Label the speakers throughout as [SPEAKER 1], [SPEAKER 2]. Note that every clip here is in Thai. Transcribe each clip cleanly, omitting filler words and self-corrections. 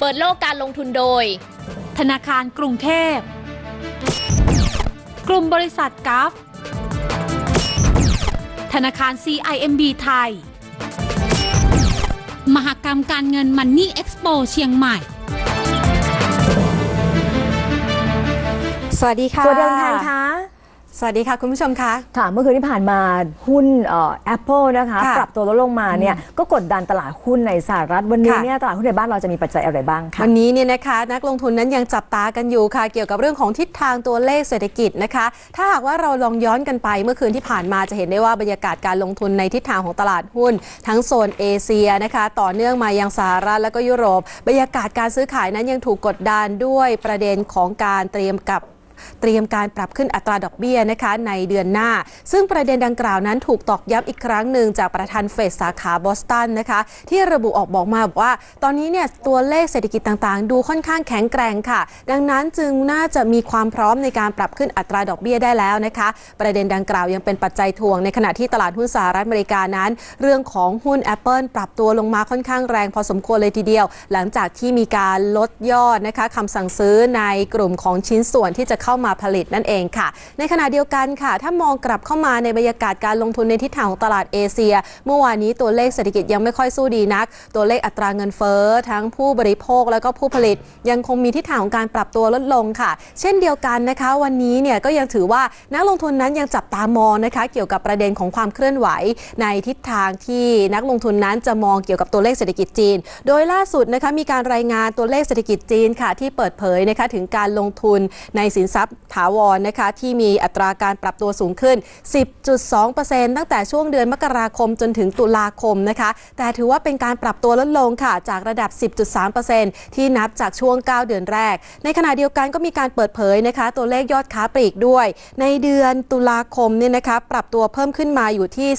[SPEAKER 1] ปิดโลกการลงทุนโดย
[SPEAKER 2] ธนาคารกรุงเทพกลุ่มบริษัทกัฟธนาคาร CIMB ไทยมหกรรมการเงินมันนี่เอ็กซ์โปเชียงใหม่
[SPEAKER 3] สวัสดีค่ะ
[SPEAKER 4] สวัสดีค่ะ
[SPEAKER 3] สวัสดีค่ะคุณผู้ชมคะ
[SPEAKER 4] ค่ะเมื่อคืนที่ผ่านมาหุ้นApple นะคะปรับตัวลดลงมาเนี่ยก็กดดันตลาดหุ้นในสหรัฐวันนี้เนี่ยตลาดหุ้นในบ้านเราจะมีปัจจัยอะไรบ้างคะ
[SPEAKER 3] วันนี้เนี่ยนะคะนักลงทุนนั้นยังจับตากันอยู่ค่ะเกี่ยวกับเรื่องของทิศทางตัวเลขเศรษฐกิจนะคะถ้าหากว่าเราลองย้อนกันไปเมื่อคืนที่ผ่านมาจะเห็นได้ว่าบรรยากาศการลงทุนในทิศทางของตลาดหุ้นทั้งโซนเอเชียนะคะต่อเนื่องมายังสหรัฐและก็ยุโรปบรรยากาศการซื้อขายนั้นยังถูกกดดันด้วยประเด็นของการเตรียมการปรับขึ้นอัตราดอกเบี้ยนะคะในเดือนหน้าซึ่งประเด็นดังกล่าวนั้นถูกตอกย้ำอีกครั้งหนึ่งจากประธานเฟดสาขาบอสตันนะคะที่ระบุบอกมาว่าตอนนี้เนี่ยตัวเลขเศรษฐกิจต่างๆดูค่อนข้างแข็งแกร่งค่ะดังนั้นจึงน่าจะมีความพร้อมในการปรับขึ้นอัตราดอกเบี้ยได้แล้วนะคะประเด็นดังกล่าวยังเป็นปัจจัยถ่วงในขณะที่ตลาดหุ้นสหรัฐอเมริกานั้นเรื่องของหุ้น Apple ปรับตัวลงมาค่อนข้างแรงพอสมควรเลยทีเดียวหลังจากที่มีการลดยอดนะคะคำสั่งซื้อในกลุ่มของชิ้นส่วนที่จะเข้ามาผลิตนั่นเองค่ะในขณะเดียวกันค่ะถ้ามองกลับเข้ามาในบรรยากาศการลงทุนในทิศทางของตลาดเอเชียเมื่อวานนี้ตัวเลขเศรษฐกิจยังไม่ค่อยสู้ดีนักตัวเลขอัตราเงินเฟ้อทั้งผู้บริโภคแล้วก็ผู้ผลิตยังคงมีทิศทางของการปรับตัวลดลงค่ะเช่นเดียวกันนะคะวันนี้เนี่ยก็ยังถือว่านักลงทุนนั้นยังจับตามองนะคะเกี่ยวกับประเด็นของความเคลื่อนไหวในทิศทางที่นักลงทุนนั้นจะมองเกี่ยวกับตัวเลขเศรษฐกิจจีนโดยล่าสุดนะคะมีการรายงานตัวเลขเศรษฐกิจจีนค่ะที่เปิดเผยนะคะถึงการลงทุนในสินทรัพย์ถาวรนะคะที่มีอัตราการปรับตัวสูงขึ้น 10.2% ตั้งแต่ช่วงเดือนมกราคมจนถึงตุลาคมนะคะแต่ถือว่าเป็นการปรับตัวลดลงค่ะจากระดับ 10.3% ที่นับจากช่วง 9 เดือนแรกในขณะเดียวกันก็มีการเปิดเผยนะคะตัวเลขยอดค้าปลีกด้วยในเดือนตุลาคมเนี่ยนะคะปรับตัวเพิ่มขึ้นมาอยู่ที่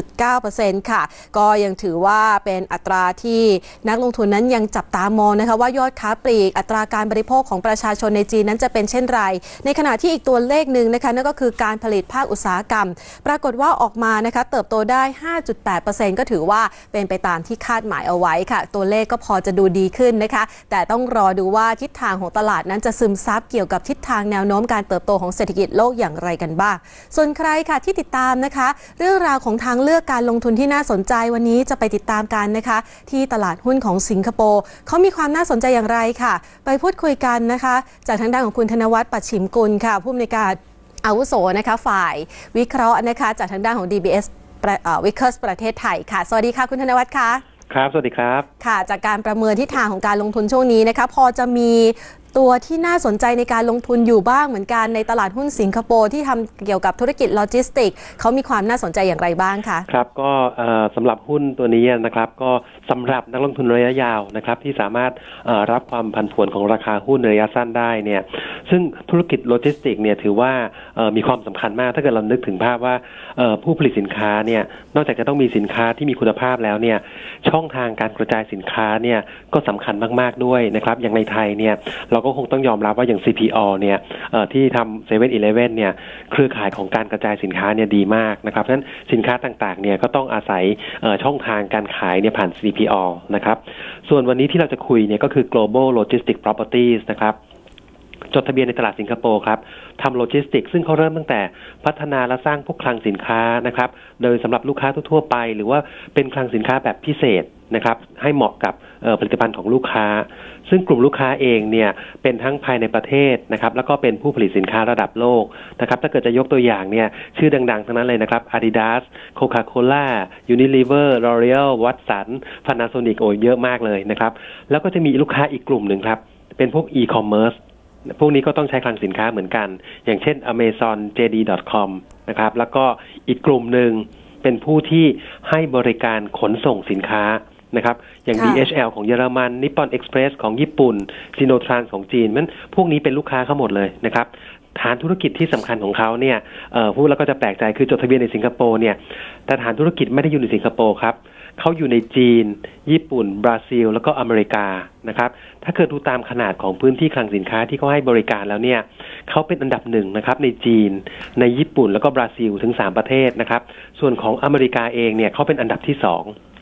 [SPEAKER 3] 10.9% ค่ะก็ยังถือว่าเป็นอัตราที่นักลงทุนนั้นยังจับตามองนะคะว่ายอดค้าปลีกอัตราการบริโภคของประชาชนในจีนนั้นจะเป็นเช่นไรในขณะที่อีกตัวเลขหนึ่งนะคะนั่นก็คือการผลิตภาคอุตสาหกรรมปรากฏว่าออกมานะคะเติบโตได้ 5.8% ก็ถือว่าเป็นไปตามที่คาดหมายเอาไว้ค่ะตัวเลขก็พอจะดูดีขึ้นนะคะแต่ต้องรอดูว่าทิศทางของตลาดนั้นจะซึมซับเกี่ยวกับทิศทางแนวโน้มการเติบโตของเศรษฐกิจโลกอย่างไรกันบ้างส่วนใครค่ะที่ติดตามนะคะเรื่องราวของทางเลือกการลงทุนที่น่าสนใจวันนี้จะไปติดตามกันนะคะที่ตลาดหุ้นของสิงคโปร์เขามีความน่าสนใจอย่างไรค่ะไปพูดคุยกันนะคะจากทางด้านของคุณธนวัฒน์ ปัชฉิมกุลค่ะผู้อำนวยการอาวุโสนะคะฝ่ายวิเคราะห์นะคะจากทางด้านของ DBS วิเคราะห์ประเทศไทยค่ะสวัสดีค่ะคุณธนวัฒน์ค่ะ
[SPEAKER 5] ครับสวัสดีครับ
[SPEAKER 3] ค่ะจากการประเมินทิศทางของการลงทุนช่วงนี้นะคะพอจะมีตัวที่น่าสนใจในการลงทุนอยู่บ้างเหมือนกันในตลาดหุ้นสิงคโปร์ที่ทำเกี่ยวกับธุรกิจโลจิสติกเขามีความน่าสนใจอย่างไรบ้างคะ
[SPEAKER 5] ครับก็สำหรับหุ้นตัวนี้นะครับก็สำหรับนักลงทุนระยะยาวนะครับที่สามารถรับความผันผวนของราคาหุ้นระยะสั้นได้เนี่ยซึ่งธุรกิจโลจิสติกเนี่ยถือว่ามีความสำคัญมากถ้าเกิดเรานึกถึงภาพว่าผู้ผลิตสินค้าเนี่ยนอกจากจะต้องมีสินค้าที่มีคุณภาพแล้วเนี่ยช่องทางการกระจายสินค้าเนี่ยก็สำคัญมากๆด้วยนะครับอย่างในไทยเนี่ยเราก็คงต้องยอมรับว่าอย่าง CPO เนี่ยที่ทำ7-Eleven เนี่ยเครือข่ายของการกระจายสินค้าเนี่ยดีมากนะครับเพราะฉะนั้นสินค้าต่างๆเนี่ยก็ต้องอาศัยช่องทางการขายเนี่ยผ่าน CPO นะครับส่วนวันนี้ที่เราจะคุยเนี่ยก็คือ Global Logistic Properties นะครับจดทะเบียนในตลาดสิงคโปร์ครับทำโลจิสติกซึ่งเขาเริ่มตั้งแต่พัฒนาและสร้างพวกคลังสินค้านะครับโดยสำหรับลูกค้าทั่วไปหรือว่าเป็นคลังสินค้าแบบพิเศษนะครับให้เหมาะกับผลิตภัณฑ์ของลูกค้าซึ่งกลุ่มลูกค้าเองเนี่ยเป็นทั้งภายในประเทศนะครับแล้วก็เป็นผู้ผลิตสินค้าระดับโลกนะครับถ้าเกิดจะยกตัวอย่างเนี่ยชื่อดังๆทั้งนั้นเลยนะครับ Adidas Coca-Cola Unilever L'Oreal Watson Panasonic โอ้เยอะมากเลยนะครับแล้วก็จะมีลูกค้าอีกกลุ่มหนึ่งครับเป็นพวก e-commerceพวกนี้ก็ต้องใช้คลังสินค้าเหมือนกันอย่างเช่น Amazon JD.com นะครับแล้วก็อีกกลุ่มหนึ่งเป็นผู้ที่ให้บริการขนส่งสินค้านะครับอย่าง DHL ของเยอรมัน Nippon Express ของญี่ปุ่น Sinotrans ของจีนมันพวกนี้เป็นลูกค้าเขาหมดเลยนะครับฐานธุรกิจที่สำคัญของเขาเนี่ยพูดแล้วก็จะแปลกใจคือจดทะเบียนในสิงคโปร์เนี่ยแต่ฐานธุรกิจไม่ได้อยู่ในสิงคโปร์ครับเขาอยู่ในจีนญี่ปุ่นบราซิลแล้วก็อเมริกานะครับถ้าเกิดดูตามขนาดของพื้นที่คลังสินค้าที่เขาให้บริการแล้วเนี่ยเขาเป็นอันดับหนึ่งนะครับในจีนในญี่ปุ่นแล้วก็บราซิลถึง3ประเทศนะครับส่วนของอเมริกาเองเนี่ยเขาเป็นอันดับที่2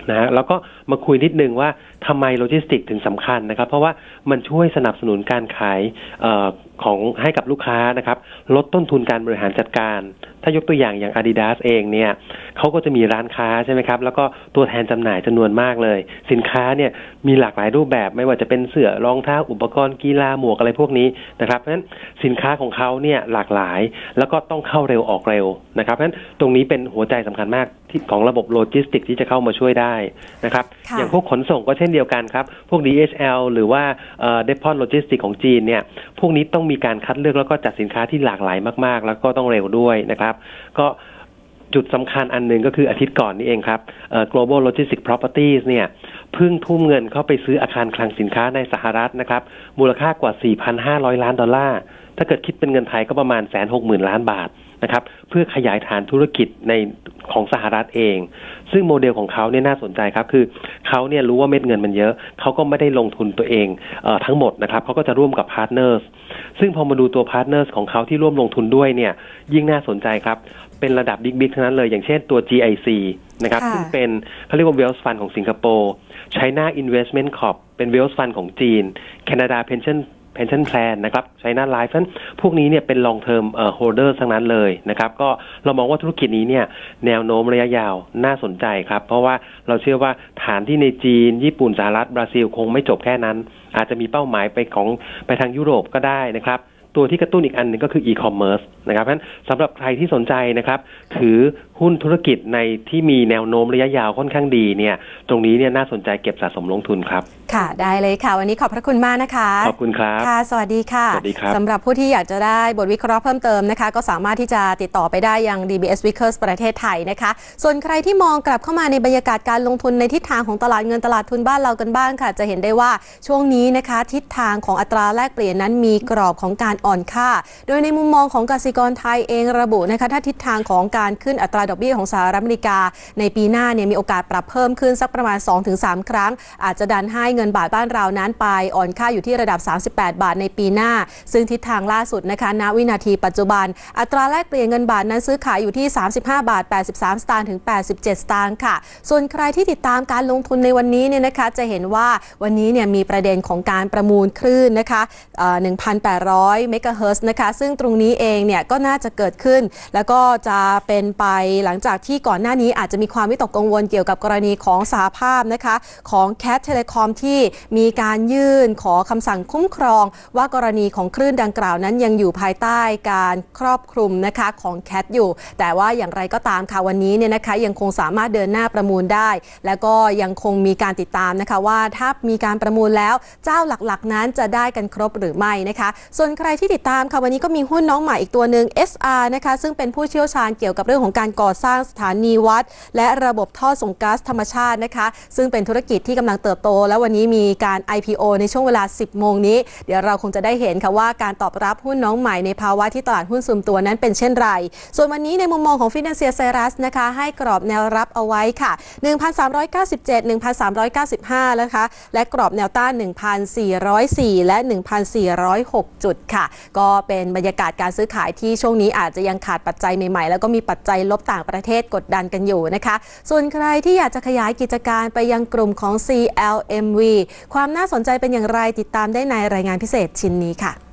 [SPEAKER 5] นะฮะแล้วก็มาคุยนิดนึงว่าทำไมโลจิสติกถึงสำคัญนะครับเพราะว่ามันช่วยสนับสนุนการขายของให้กับลูกค้านะครับลดต้นทุนการบริหารจัดการถ้ายกตัวอย่าง Adidas เองเนี่ยเขาก็จะมีร้านค้าใช่ไหมครับแล้วก็ตัวแทนจำหน่ายจำนวนมากเลยสินค้าเนี่ยมีหลากหลายรูปแบบไม่ว่าจะเป็นเสื้อรองเท้าอุปกรณ์กีฬาหมวกอะไรพวกนี้นะครับเพราะฉะนั้นสินค้าของเขาเนี่ยหลากหลายแล้วก็ต้องเข้าเร็วออกเร็วนะครับเพราะฉะนั้นตรงนี้เป็นหัวใจสำคัญมากที่ของระบบโลจิสติกที่จะเข้ามาช่วยได้นะครับอย่างพวกขนส่งก็เช่นเดียวกันครับพวก DHL หรือว่าDepot Logistics ของจีนเนี่ยพวกนี้ต้องมีการคัดเลือกแล้วก็จัดสินค้าที่หลากหลายมากๆแล้วก็ต้องเร็วด้วยนะครับก็จุดสำคัญอันหนึ่งก็คืออาทิตย์ก่อนนี้เองครับGlobal Logistics Properties เนี่ยเพิ่งทุ่มเงินเข้าไปซื้ออาคารคลังสินค้าในสหรัฐนะครับมูลค่ากว่า 4,500 ล้านดอลลาร์ถ้าเกิดคิดเป็นเงินไทยก็ประมาณ 160,000 ล้านบาทนะครับเพื่อขยายฐานธุรกิจในของสหรัฐเองซึ่งโมเดลของเขาเนี่ยน่าสนใจครับคือเขาเนี่ยรู้ว่าเม็ดเงินมันเยอะเขาก็ไม่ได้ลงทุนตัวเองทั้งหมดนะครับเขาก็จะร่วมกับพาร์ทเนอร์สซึ่งพอมาดูตัวพาร์ทเนอร์สของเขาที่ร่วมลงทุนด้วยเนี่ยยิ่งน่าสนใจครับเป็นระดับบิ๊กๆทั้งนั้นเลยอย่างเช่นตัว GIC นะครับซึ่งเป็นเขาเรียกว่า Wealth Fund ของสิงคโปร์ China Investment Corp เป็น Wealth Fund ของจีน Canada Pension Plan นะครับ China Life เพราะฉะนั้นพวกนี้เนี่ยเป็น long term holder ทั้งนั้นเลยนะครับก็เรามองว่าธุรกิจนี้เนี่ยแนวโน้มระยะยาวน่าสนใจครับเพราะว่าเราเชื่อว่าฐานที่ในจีนญี่ปุ่นสหรัฐบราซิลคงไม่จบแค่นั้นอาจจะมีเป้าหมายไปทางยุโรปก็ได้นะครับตัวที่กระตุ้นอีกอันหนึ่งก็คือ e-commerce นะครับเพราะฉะนั้นสำหรับใครที่สนใจนะครับถือหุ้นธุรกิจในที่มีแนวโน้มระยะยาวค่อนข้างดีเนี่ยตรงนี้เนี่ยน่าสนใจเก็บสะสมลงทุนครับ
[SPEAKER 3] ค่ะได้เลยค่ะวันนี้ขอบพระคุณมากนะคะ
[SPEAKER 5] ขอบคุณครับ
[SPEAKER 3] ค่ะสวัสดีค่ะ
[SPEAKER 5] สวัสดีครับ
[SPEAKER 3] สำหรับผู้ที่อยากจะได้บทวิเคราะห์เพิ่มเติมนะคะก็สามารถที่จะติดต่อไปได้ยัง DBS Vickers ประเทศไทยนะคะส่วนใครที่มองกลับเข้ามาในบรรยากาศการลงทุนในทิศทางของตลาดเงินตลาดทุนบ้านเรากันบ้างค่ะจะเห็นได้ว่าช่วงนี้นะคะทิศทางของอัตราแลกเปลี่ยนนั้นมีกรอบของการอ่อนค่าโดยในมุมมองของกสิกรไทยเองระบุนะคะถ้าทิศทางของการขึ้นอัตราดอกเบี้ยของสหรัฐอเมริกาในปีหน้าเนี่ยมีโอกาสปรับเพิ่มขึ้นสักประมาณ 2-3 ครั้งอาจจะดันให้เงินบาทบ้านเรานั้นไปอ่อนค่าอยู่ที่ระดับ38 บาทในปีหน้าซึ่งทิศทางล่าสุดนะคะณวินาทีปัจจุบันอัตราแลกเปลี่ยนเงินบาทนั้นซื้อขายอยู่ที่35 บาท 83 สตางค์ถึง 87 สตางค์ค่ะส่วนใครที่ติดตามการลงทุนในวันนี้เนี่ยนะคะจะเห็นว่าวันนี้เนี่ยมีประเด็นของการประมูลคลื่นนะคะ 1,800 เมกะเฮิรตซ์นะคะซึ่งตรงนี้เองเนี่ยก็น่าจะเกิดขึ้นแล้วก็จะเป็นไปหลังจากที่ก่อนหน้านี้อาจจะมีความวิตกกังวลเกี่ยวกับกรณีของสหภาพนะคะของ CAT Telecom ที่มีการยื่นขอคำสั่งคุ้มครองว่ากรณีของคลื่นดังกล่าวนั้นยังอยู่ภายใต้การครอบคลุมนะคะของ CAT อยู่แต่ว่าอย่างไรก็ตามค่ะวันนี้เนี่ยนะคะยังคงสามารถเดินหน้าประมูลได้แล้วก็ยังคงมีการติดตามนะคะว่าถ้ามีการประมูลแล้วเจ้าหลักๆนั้นจะได้กันครบหรือไม่นะคะส่วนใครที่ติดตามค่ะวันนี้ก็มีหุ้นน้องใหม่อีกตัวหนึ่ง SR นะคะซึ่งเป็นผู้เชี่ยวชาญเกี่ยวกับเรื่องของการก่อสร้างสถานีวัดและระบบท่อส่งก๊าซธรรมชาตินะคะซึ่งเป็นธุรกิจที่กำลังเติบโตและวันนี้มีการ IPO ในช่วงเวลา 10 โมงนี้เดี๋ยวเราคงจะได้เห็นค่ะว่าการตอบรับหุ้นน้องใหม่ในภาวะที่ตลาดหุ้นซุ่มตัวนั้นเป็นเช่นไรส่วนวันนี้ในมุมมองของ Financial Services นะคะให้กรอบแนวรับเอาไว้ค่ะ 1,397 1,395 นะคะและกรอบแนวต้าน 1,404 และ 1,406 จุดค่ะก็เป็นบรรยากาศการซื้อขายที่ช่วงนี้อาจจะยังขาดปัจจัยใหม่ๆแล้วก็มีปัจจัยลบต่างประเทศกดดันกันอยู่นะคะส่วนใครที่อยากจะขยายกิจการไปยังกลุ่มของ CLMV ความน่าสนใจเป็นอย่างไรติดตามได้ในรายงานพิเศษชิ้นนี้ค่ะ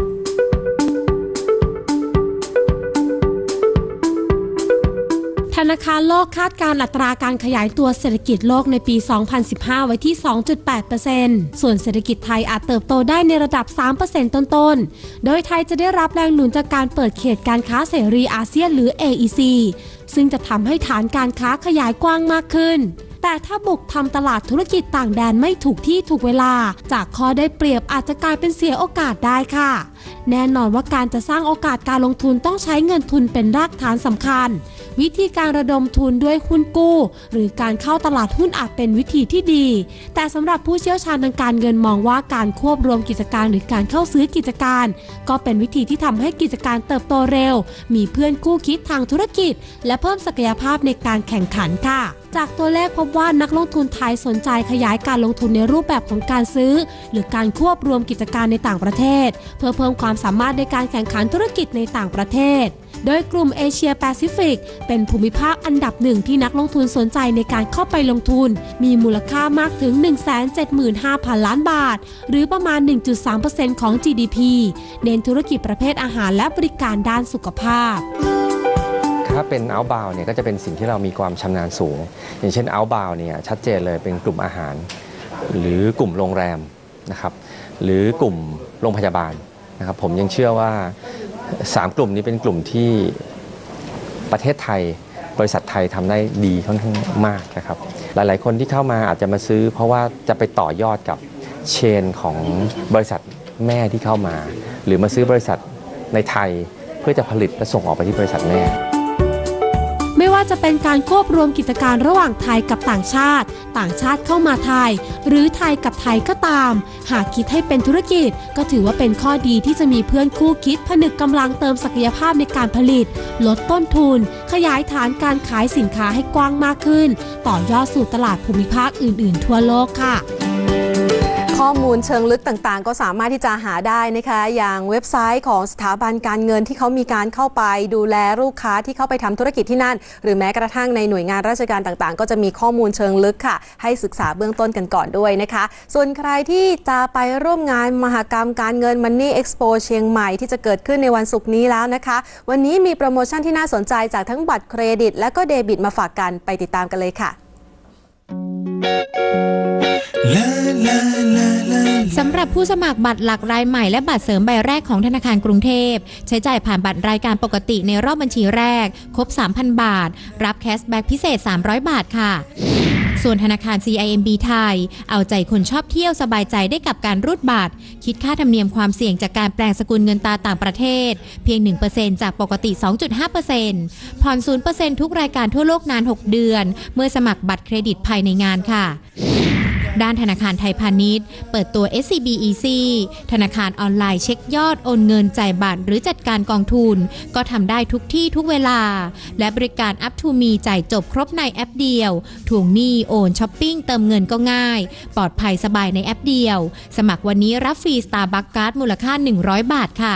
[SPEAKER 2] ธนาคารโลกคาดการณ์อัตราการขยายตัวเศรษฐกิจโลกในปี 2015 ไว้ที่ 2.8% ส่วนเศรษฐกิจไทยอาจเติบโตได้ในระดับ 3% ต้นๆ โดยไทยจะได้รับแรงหนุนจากการเปิดเขตการค้าเสรีอาเซียนหรือ AEC ซึ่งจะทำให้ฐานการค้าขยายกว้างมากขึ้นแต่ถ้าบุกทำตลาดธุรกิจต่างแดนไม่ถูกที่ถูกเวลาจากข้อได้เปรียบอาจจะกลายเป็นเสียโอกาสได้ค่ะแน่นอนว่าการจะสร้างโอกาสการลงทุนต้องใช้เงินทุนเป็นรากฐานสำคัญวิธีการระดมทุนด้วยหุ้นกู้หรือการเข้าตลาดหุ้นอาจเป็นวิธีที่ดีแต่สำหรับผู้เชี่ยวชาญทางการเงินมองว่าการควบรวมกิจการหรือการเข้าซื้อกิจการก็เป็นวิธีที่ทำให้กิจการเติบโตเร็วมีเพื่อนคู่คิดทางธุรกิจและเพิ่มศักยภาพในการแข่งขันค่ะจากตัวเลขพบว่านักลงทุนไทยสนใจขยายการลงทุนในรูปแบบของการซื้อหรือการควบรวมกิจการในต่างประเทศเพื่อเพิ่มความสามารถในการแข่งขันธุรกิจในต่างประเทศโดยกลุ่มเอเชียแปซิฟิกเป็นภูมิภาคอันดับหนึ่งที่นักลงทุนสนใจในการเข้าไปลงทุนมีมูลค่ามากถึง 175,000 ล้านบาทหรือประมาณ 1.3% ของ GDP เน้นธุรกิจประเภทอาหารและบริการด้านสุขภาพ
[SPEAKER 1] ถ้าเป็น outbound เนี่ยก็จะเป็นสิ่งที่เรามีความชำนาญสูงอย่างเช่น outbound เนี่ยชัดเจนเลยเป็นกลุ่มอาหารหรือกลุ่มโรงแรมนะครับหรือกลุ่มโรงพยาบาลนะครับผมยังเชื่อว่า3กลุ่มนี้เป็นกลุ่มที่ประเทศไทยบริษัทไทยทำได้ดีค่อนข้างมากนะครับหลายๆคนที่เข้ามาอาจจะมาซื้อเพราะว่าจะไปต่อยอดกับเชนของบริษัทแม่ที่เข้ามาหรือมาซื้อบริษัทในไทยเพื่อจะผลิตและส่งออกไปที่บริษัทแม่
[SPEAKER 2] ไม่ว่าจะเป็นการควบรวมกิจการระหว่างไทยกับต่างชาติเข้ามาไทยหรือไทยกับไทยก็ตามหากคิดให้เป็นธุรกิจก็ถือว่าเป็นข้อดีที่จะมีเพื่อนคู่คิดผนึกกำลังเติมศักยภาพในการผลิตลดต้นทุนขยายฐานการขายสินค้าให้กว้างมากขึ้นต่อยอดสู่ตลาดภูมิภาคอื่นๆทั่วโลกค่ะ
[SPEAKER 3] ข้อมูลเชิงลึกต่างๆก็สามารถที่จะหาได้นะคะอย่างเว็บไซต์ของสถาบันการเงินที่เขามีการเข้าไปดูแลลูกค้าที่เข้าไปทำธุรกิจที่นั่นหรือแม้กระทั่งในหน่วยงานราชการต่างๆก็จะมีข้อมูลเชิงลึกค่ะให้ศึกษาเบื้องต้นกันก่อนด้วยนะคะส่วนใครที่จะไปร่วมงานมหกรรมการเงิน Money Expo เชียงใหม่ที่จะเกิดขึ้นในวันศุกร์นี้แล้วนะคะวันนี้มีโปรโมชั่นที่น่าสนใจจากทั้งบัตรเครดิตและก็เดบิตมาฝากกันไปติดตามกันเลยค่ะ
[SPEAKER 6] สำหรับผู้สมัครบัตรหลักรายใหม่และบัตรเสริมใบแรกของธนาคารกรุงเทพใช้จ่ายผ่านบัตรรายการปกติในรอบบัญชีแรกครบ 3,000 บาทรับแคชแบ็กพิเศษ300 บาทค่ะส่วนธนาคาร CIMB ไทยเอาใจคนชอบเที่ยวสบายใจได้กับการรูดบัตรคิดค่าธรรมเนียมความเสี่ยงจากการแปลงสกุลเงินตราต่างประเทศเพียง 1% จากปกติ 2.5% ผ่อน 0% ทุกรายการทั่วโลกนาน 6 เดือนเมื่อสมัครบัตรเครดิตภายในงานค่ะด้านธนาคารไทยพาณิชย์เปิดตัว SCB Easy ธนาคารออนไลน์เช็คยอดโอนเงินจ่ายบัตรหรือจัดการกองทุนก็ทำได้ทุกที่ทุกเวลาและบริการ Up to Me จ่ายจบครบในแอปเดียวทวงหนี้โอนช้อปปิ้งเติมเงินก็ง่ายปลอดภัยสบายในแอปเดียวสมัครวันนี้รับฟรี Starbucks Card มูลค่า100 บาทค่ะ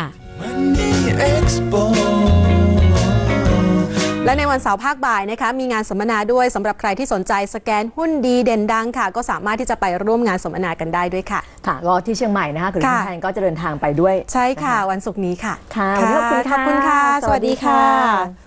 [SPEAKER 3] และในวันเสาร์ภาคบ่ายนะคะมีงานสัมมนาด้วยสำหรับใครที่สนใจสแกนหุ้นดีเด่นดังค่ะก็สามารถที่จะไปร่วมงานสัมมนากันได้ด้วยค่ะ
[SPEAKER 4] ค่ะก็ที่เชียงใหม่นะคะคุณแทนก็จะเดินทางไปด้วย
[SPEAKER 3] ใช่ค่ะวันศุกร์นี้ค่ะ
[SPEAKER 4] ค่ะขอบคุณค่ะ
[SPEAKER 3] สวัสดีค่ะ